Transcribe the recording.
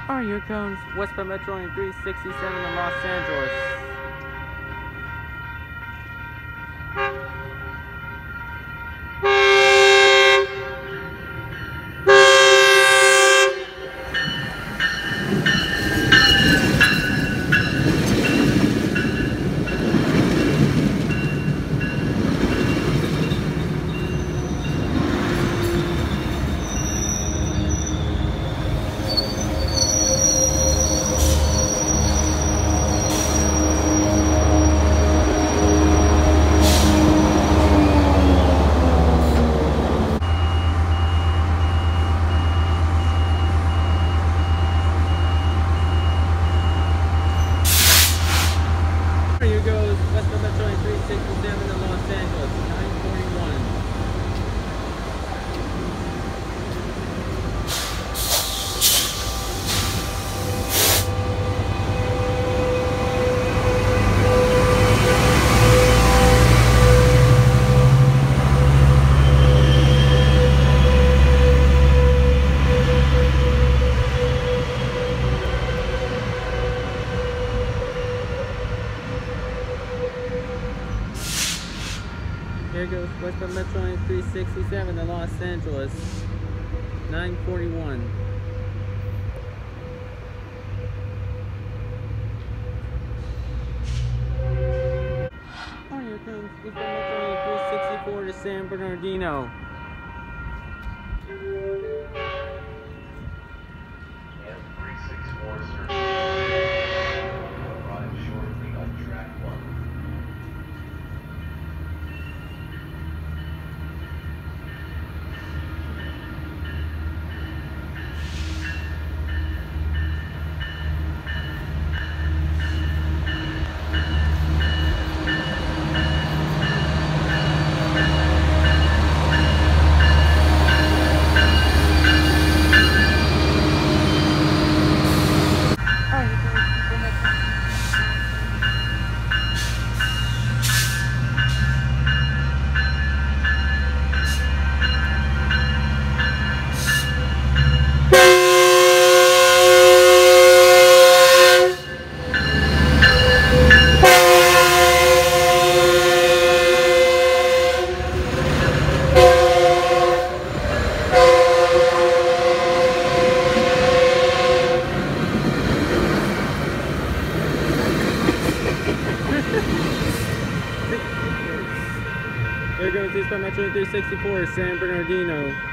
Alright, here comes Westbound Metro in 367 in Los Angeles. Here goes Westbound Metro in 367 in Los Angeles, 941. Here goes Westbound Metro in 367 in Los Angeles, 941. Oh, here comes Westbound Metro in 364 to San Bernardino. And 364, sir. Arrive shortly on track 1. Here goes Eastbound Metro 364, San Bernardino.